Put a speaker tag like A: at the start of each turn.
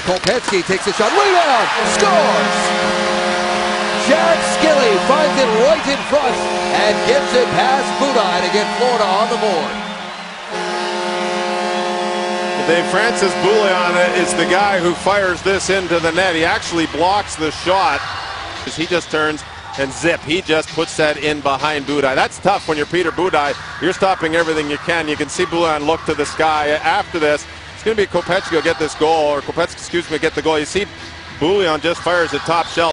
A: Kopetsky takes a shot, rebound, scores! Jared Skilly finds it right in front and gets it past Boullion to get Florida on the board.
B: Dave, Francis Boullion is the guy who fires this into the net. He actually blocks the shot. He just turns and zip. He just puts that in behind Boullion. That's tough when you're Peter Boullion. You're stopping everything you can. You can see Boullion look to the sky. After this, it's going to be Kopetsky will get this goal, or Kopetsky, excuse me, get the goal. You see Boullion just fires a top shelf.